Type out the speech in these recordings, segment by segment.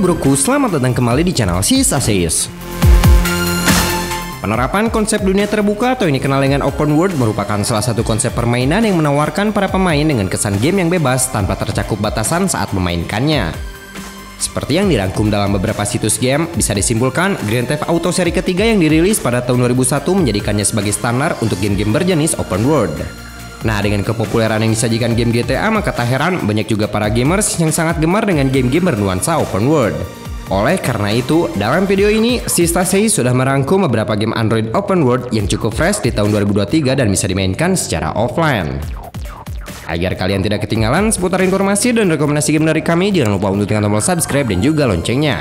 broku, selamat datang kembali di channel Sis. Penerapan konsep dunia terbuka atau yang dikenal dengan open world merupakan salah satu konsep permainan yang menawarkan para pemain dengan kesan game yang bebas tanpa tercakup batasan saat memainkannya. Seperti yang dirangkum dalam beberapa situs game, bisa disimpulkan Grand Theft Auto seri ketiga yang dirilis pada tahun 2001 menjadikannya sebagai standar untuk game-game berjenis open world. Nah, dengan kepopuleran yang disajikan game GTA, maka tak heran banyak juga para gamers yang sangat gemar dengan game-game bernuansa open world. Oleh karena itu, dalam video ini, Sis sudah merangkum beberapa game Android open world yang cukup fresh di tahun 2023 dan bisa dimainkan secara offline. Agar kalian tidak ketinggalan seputar informasi dan rekomendasi game dari kami, jangan lupa untuk tekan tombol subscribe dan juga loncengnya.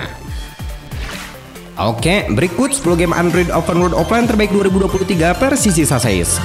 Oke, berikut 10 game Android open world offline terbaik 2023 versi Sis.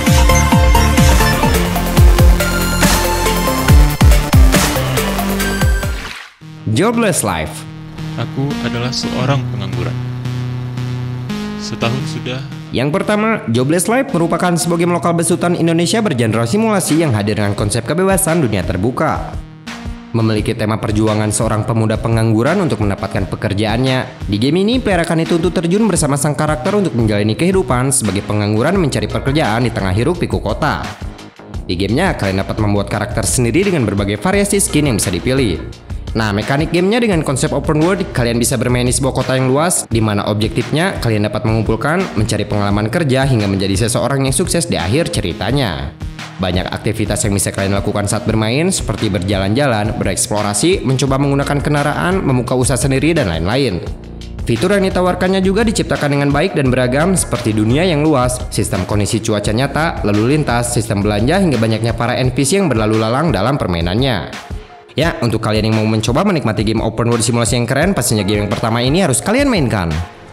Jobless Life. Aku adalah seorang pengangguran. Setahun sudah. Yang pertama, Jobless Life merupakan sebuah game lokal besutan Indonesia bergenre simulasi yang hadir dengan konsep kebebasan dunia terbuka. Memiliki tema perjuangan seorang pemuda pengangguran untuk mendapatkan pekerjaannya. Di game ini, player akan dituntut terjun bersama sang karakter untuk menjalani kehidupan sebagai pengangguran mencari pekerjaan di tengah hiruk pikuk kota. Di gamenya, kalian dapat membuat karakter sendiri dengan berbagai variasi skin yang bisa dipilih. Nah, mekanik gamenya dengan konsep open world, kalian bisa bermain di sebuah kota yang luas, di mana objektifnya kalian dapat mengumpulkan, mencari pengalaman kerja hingga menjadi seseorang yang sukses di akhir ceritanya. Banyak aktivitas yang bisa kalian lakukan saat bermain, seperti berjalan-jalan, bereksplorasi, mencoba menggunakan kendaraan, membuka usaha sendiri, dan lain-lain. Fitur yang ditawarkannya juga diciptakan dengan baik dan beragam, seperti dunia yang luas, sistem kondisi cuaca nyata, lalu lintas, sistem belanja, hingga banyaknya para NPC yang berlalu lalang dalam permainannya. Ya, untuk kalian yang mau mencoba menikmati game open world simulasi yang keren, pastinya game yang pertama ini harus kalian mainkan.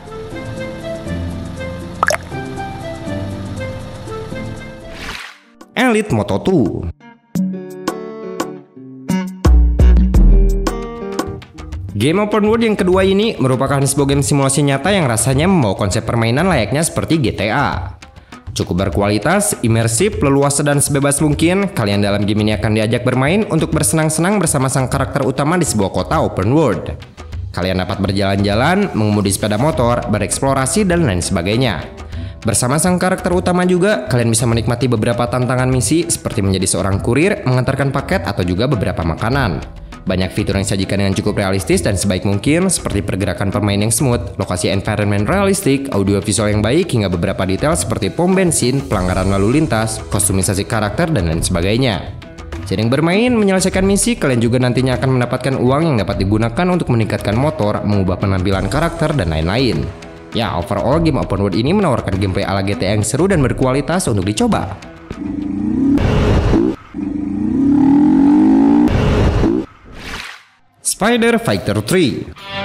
Elite Moto 2. Game open world yang kedua ini merupakan sebuah game simulasi nyata yang rasanya membawa konsep permainan layaknya seperti GTA. Cukup berkualitas, imersif, leluasa, dan sebebas mungkin, kalian dalam game ini akan diajak bermain untuk bersenang-senang bersama sang karakter utama di sebuah kota open world. Kalian dapat berjalan-jalan, mengemudi sepeda motor, bereksplorasi, dan lain sebagainya. Bersama sang karakter utama juga, kalian bisa menikmati beberapa tantangan misi seperti menjadi seorang kurir, mengantarkan paket, atau juga beberapa makanan. Banyak fitur yang disajikan dengan cukup realistis dan sebaik mungkin, seperti pergerakan pemain yang smooth, lokasi environment realistik, audio visual yang baik, hingga beberapa detail seperti pom bensin, pelanggaran lalu lintas, kostumisasi karakter, dan lain sebagainya. Sering bermain, menyelesaikan misi, kalian juga nantinya akan mendapatkan uang yang dapat digunakan untuk meningkatkan motor, mengubah penampilan karakter, dan lain-lain. Ya, overall game open world ini menawarkan gameplay ala GTA yang seru dan berkualitas untuk dicoba. Spider Fighter 3.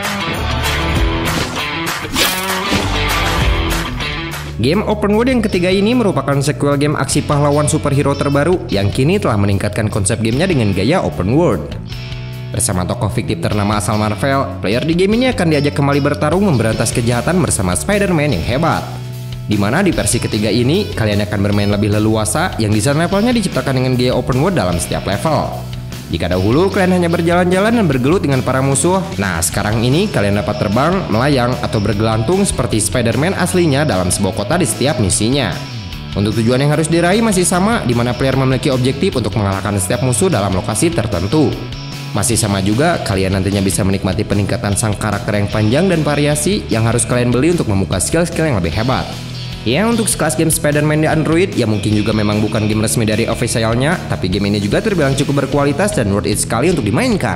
Game open world yang ketiga ini merupakan sequel game aksi pahlawan superhero terbaru yang kini telah meningkatkan konsep gamenya dengan gaya open world. Bersama tokoh fiktif ternama asal Marvel, player di game ini akan diajak kembali bertarung memberantas kejahatan bersama Spider-Man yang hebat. Dimana di versi ketiga ini, kalian akan bermain lebih leluasa yang desain levelnya diciptakan dengan gaya open world dalam setiap level. Jika dahulu kalian hanya berjalan-jalan dan bergelut dengan para musuh, nah sekarang ini kalian dapat terbang, melayang, atau bergelantung seperti Spider-Man aslinya dalam sebuah kota di setiap misinya. Untuk tujuan yang harus diraih masih sama, di mana player memiliki objektif untuk mengalahkan setiap musuh dalam lokasi tertentu. Masih sama juga, kalian nantinya bisa menikmati peningkatan sang karakter yang panjang dan variasi yang harus kalian beli untuk membuka skill-skill yang lebih hebat. Ya, untuk sekelas game Spider-Man di Android, ya mungkin juga memang bukan game resmi dari officialnya, tapi game ini juga terbilang cukup berkualitas dan worth it sekali untuk dimainkan.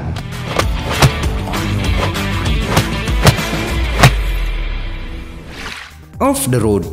Off the Road.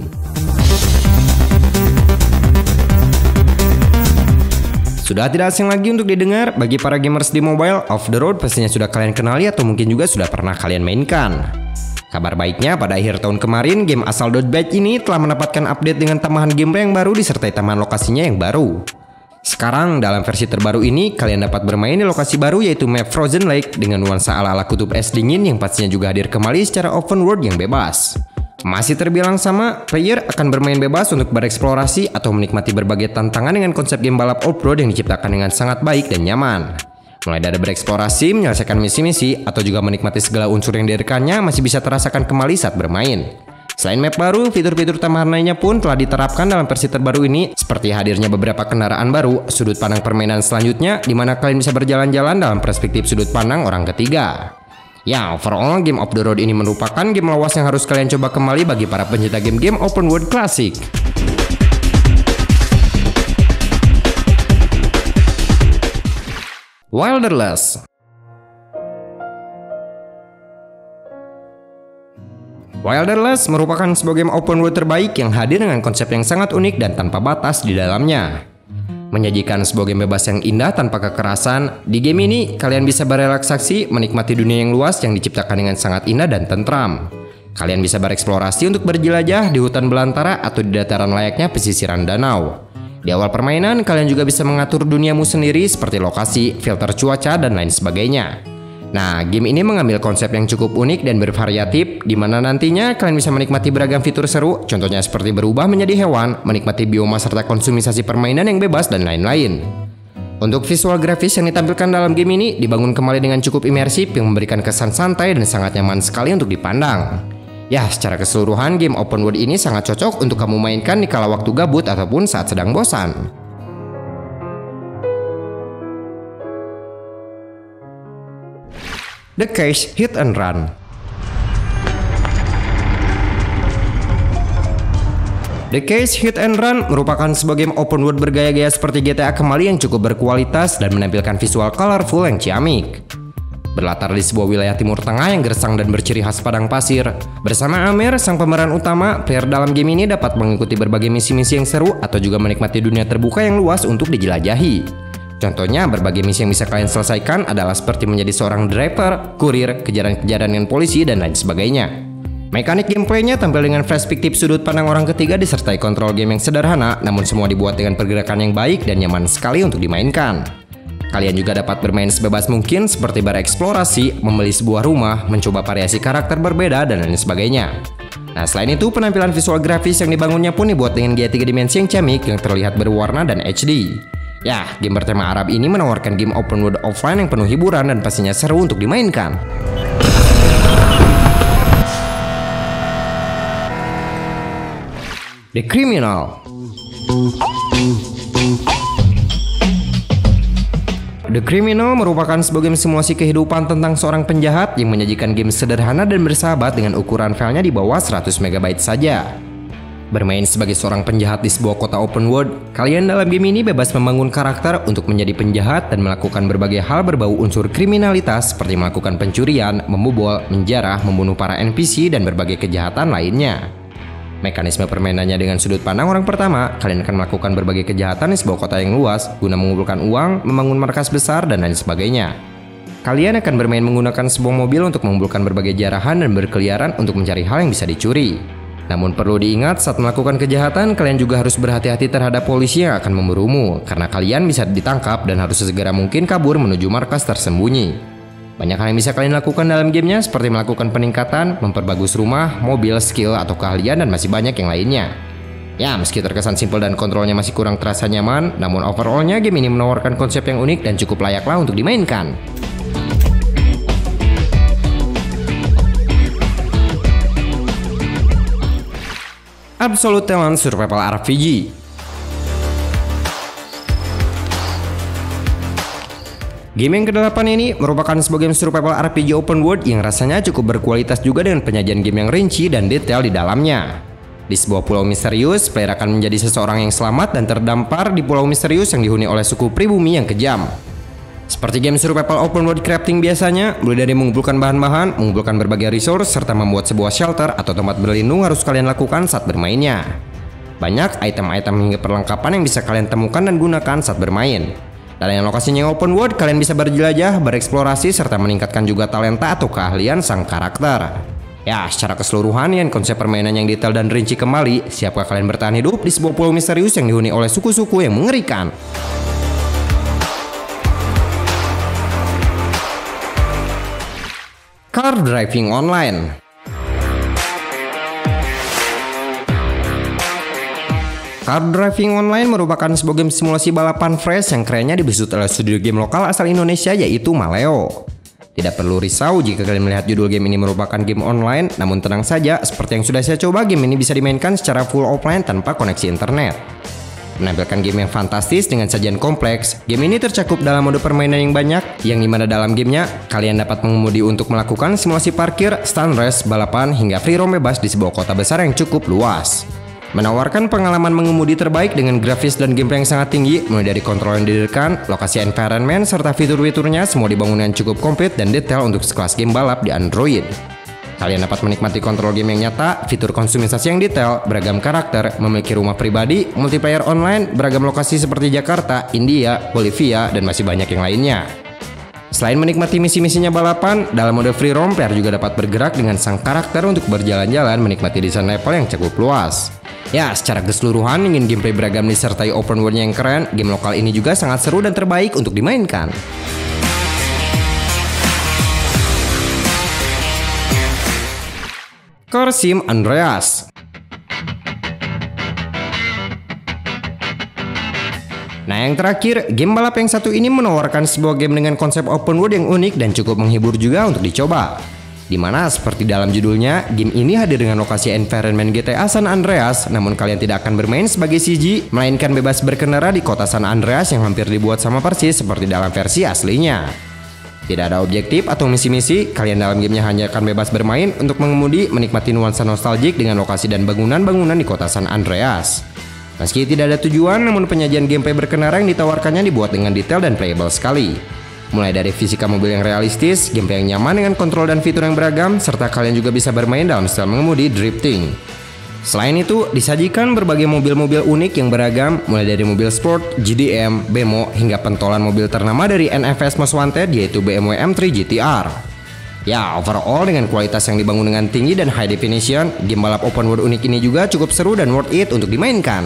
Sudah tidak asing lagi untuk didengar, bagi para gamers di mobile, Off the Road pastinya sudah kalian kenali atau mungkin juga sudah pernah kalian mainkan. Kabar baiknya, pada akhir tahun kemarin, game asal Dodgebag ini telah mendapatkan update dengan tambahan gameplay yang baru disertai tambahan lokasinya yang baru. Sekarang, dalam versi terbaru ini, kalian dapat bermain di lokasi baru yaitu map Frozen Lake dengan nuansa ala-ala kutub es dingin yang pastinya juga hadir kembali secara open world yang bebas. Masih terbilang sama, player akan bermain bebas untuk bereksplorasi atau menikmati berbagai tantangan dengan konsep game balap off-road yang diciptakan dengan sangat baik dan nyaman. Mulai dari bereksplorasi, menyelesaikan misi-misi, atau juga menikmati segala unsur yang dihadirkannya masih bisa terasakan kembali saat bermain. Selain map baru, fitur-fitur tambahan lainnya pun telah diterapkan dalam versi terbaru ini, seperti hadirnya beberapa kendaraan baru, sudut pandang permainan selanjutnya, di mana kalian bisa berjalan-jalan dalam perspektif sudut pandang orang ketiga. Ya, overall Game of the Road ini merupakan game lawas yang harus kalian coba kembali bagi para pencinta game-game open world klasik. Wilderless. Wilderless merupakan sebuah game open world terbaik yang hadir dengan konsep yang sangat unik dan tanpa batas di dalamnya. Menyajikan sebuah game bebas yang indah tanpa kekerasan, di game ini kalian bisa berelaksasi menikmati dunia yang luas yang diciptakan dengan sangat indah dan tentram. Kalian bisa bereksplorasi untuk berjelajah di hutan belantara atau di dataran layaknya pesisiran danau. Di awal permainan, kalian juga bisa mengatur duniamu sendiri seperti lokasi, filter cuaca, dan lain sebagainya. Nah, game ini mengambil konsep yang cukup unik dan bervariatif, di mana nantinya kalian bisa menikmati beragam fitur seru, contohnya seperti berubah menjadi hewan, menikmati bioma serta konsumisasi permainan yang bebas, dan lain-lain. Untuk visual grafis yang ditampilkan dalam game ini dibangun kembali dengan cukup imersif yang memberikan kesan santai dan sangat nyaman sekali untuk dipandang. Ya, secara keseluruhan game open world ini sangat cocok untuk kamu mainkan di kala waktu gabut ataupun saat sedang bosan. The Cage Hit and Run. The Cage Hit and Run merupakan sebuah game open world bergaya-gaya seperti GTA kembali yang cukup berkualitas dan menampilkan visual colorful yang ciamik. Berlatar di sebuah wilayah timur tengah yang gersang dan berciri khas padang pasir. Bersama Amer, sang pemeran utama, player dalam game ini dapat mengikuti berbagai misi-misi yang seru atau juga menikmati dunia terbuka yang luas untuk dijelajahi. Contohnya, berbagai misi yang bisa kalian selesaikan adalah seperti menjadi seorang driver, kurir, kejaran-kejaran dengan polisi, dan lain sebagainya. Mekanik gameplaynya tampil dengan perspektif sudut pandang orang ketiga disertai kontrol game yang sederhana, namun semua dibuat dengan pergerakan yang baik dan nyaman sekali untuk dimainkan. Kalian juga dapat bermain sebebas mungkin seperti bereksplorasi, membeli sebuah rumah, mencoba variasi karakter berbeda, dan lain sebagainya. Nah, selain itu, penampilan visual grafis yang dibangunnya pun dibuat dengan gaya 3 dimensi yang ciamik yang terlihat berwarna dan HD. Ya, game bertema Arab ini menawarkan game open world offline yang penuh hiburan dan pastinya seru untuk dimainkan. The Criminal. The Criminal merupakan sebuah game simulasi kehidupan tentang seorang penjahat yang menyajikan game sederhana dan bersahabat dengan ukuran filenya di bawah 100 MB saja. Bermain sebagai seorang penjahat di sebuah kota open world, kalian dalam game ini bebas membangun karakter untuk menjadi penjahat dan melakukan berbagai hal berbau unsur kriminalitas seperti melakukan pencurian, membobol, menjarah, membunuh para NPC, dan berbagai kejahatan lainnya. Mekanisme permainannya dengan sudut pandang orang pertama, kalian akan melakukan berbagai kejahatan di sebuah kota yang luas guna mengumpulkan uang, membangun markas besar, dan lain sebagainya. Kalian akan bermain menggunakan sebuah mobil untuk mengumpulkan berbagai jarahan dan berkeliaran untuk mencari hal yang bisa dicuri. Namun perlu diingat, saat melakukan kejahatan, kalian juga harus berhati-hati terhadap polisi yang akan memburumu, karena kalian bisa ditangkap dan harus sesegera mungkin kabur menuju markas tersembunyi. Banyak hal yang bisa kalian lakukan dalam gamenya, seperti melakukan peningkatan, memperbagus rumah, mobil, skill, atau keahlian, dan masih banyak yang lainnya. Ya, meski terkesan simpel dan kontrolnya masih kurang terasa nyaman, namun overallnya game ini menawarkan konsep yang unik dan cukup layaklah untuk dimainkan. Absolute Talent Survival RPG. Game yang ke-8 ini merupakan sebuah game survival RPG open world yang rasanya cukup berkualitas juga dengan penyajian game yang rinci dan detail di dalamnya. Di sebuah pulau misterius, player akan menjadi seseorang yang selamat dan terdampar di pulau misterius yang dihuni oleh suku pribumi yang kejam. Seperti game survival open world crafting biasanya, mulai dari mengumpulkan bahan-bahan, mengumpulkan berbagai resource, serta membuat sebuah shelter atau tempat berlindung harus kalian lakukan saat bermainnya. Banyak item-item hingga perlengkapan yang bisa kalian temukan dan gunakan saat bermain. Dan yang lokasinya yang open world, kalian bisa berjelajah, bereksplorasi, serta meningkatkan juga talenta atau keahlian sang karakter. Ya, secara keseluruhan dengan konsep permainan yang detail dan rinci kembali, siapkah kalian bertahan hidup di sebuah pulau misterius yang dihuni oleh suku-suku yang mengerikan? Car Driving Online. Car Driving Online merupakan sebuah game simulasi balapan fresh yang kerennya dibesut oleh studio game lokal asal Indonesia yaitu Maleo. Tidak perlu risau jika kalian melihat judul game ini merupakan game online, namun tenang saja, seperti yang sudah saya coba, game ini bisa dimainkan secara full offline tanpa koneksi internet. Menampilkan game yang fantastis dengan sajian kompleks, game ini tercakup dalam mode permainan yang banyak, yang dimana dalam gamenya, kalian dapat mengemudi untuk melakukan simulasi parkir, stunt race, balapan, hingga free roam bebas di sebuah kota besar yang cukup luas. Menawarkan pengalaman mengemudi terbaik dengan grafis dan gameplay yang sangat tinggi, mulai dari kontrol yang didirikan, lokasi environment, serta fitur-fiturnya semua dibangun dengan cukup komplit dan detail untuk sekelas game balap di Android. Kalian dapat menikmati kontrol game yang nyata, fitur konsumisasi yang detail, beragam karakter, memiliki rumah pribadi, multiplayer online, beragam lokasi seperti Jakarta, India, Bolivia, dan masih banyak yang lainnya. Selain menikmati misi-misinya balapan, dalam mode free roam, player juga dapat bergerak dengan sang karakter untuk berjalan-jalan menikmati desain level yang cukup luas. Ya, secara keseluruhan ingin gameplay beragam disertai open world yang keren, game lokal ini juga sangat seru dan terbaik untuk dimainkan. Car Sim Andreas. Nah, yang terakhir, game balap yang satu ini menawarkan sebuah game dengan konsep open world yang unik dan cukup menghibur juga untuk dicoba. Dimana seperti dalam judulnya, game ini hadir dengan lokasi environment GTA San Andreas, namun kalian tidak akan bermain sebagai CG, melainkan bebas berkendara di kota San Andreas yang hampir dibuat sama persis seperti dalam versi aslinya. Tidak ada objektif atau misi-misi, kalian dalam gamenya hanya akan bebas bermain untuk mengemudi, menikmati nuansa nostalgik dengan lokasi dan bangunan-bangunan di kota San Andreas. Meski tidak ada tujuan, namun penyajian gameplay berkendara yang ditawarkannya dibuat dengan detail dan playable sekali. Mulai dari fisika mobil yang realistis, gameplay yang nyaman dengan kontrol dan fitur yang beragam, serta kalian juga bisa bermain dalam style mengemudi drifting. Selain itu, disajikan berbagai mobil-mobil unik yang beragam, mulai dari mobil sport, GDM, bemo, hingga pentolan mobil ternama dari NFS Most Wanted yaitu BMW M3 GTR. Ya, overall dengan kualitas yang dibangun dengan tinggi dan high definition, game balap open world unik ini juga cukup seru dan worth it untuk dimainkan.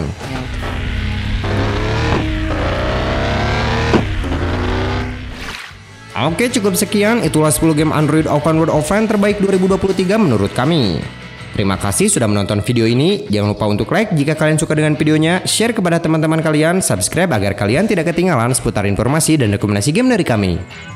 Oke, cukup sekian, itulah 10 game Android open world offline terbaik 2023 menurut kami. Terima kasih sudah menonton video ini. Jangan lupa untuk like jika kalian suka dengan videonya, share kepada teman-teman kalian, subscribe agar kalian tidak ketinggalan seputar informasi dan rekomendasi game dari kami.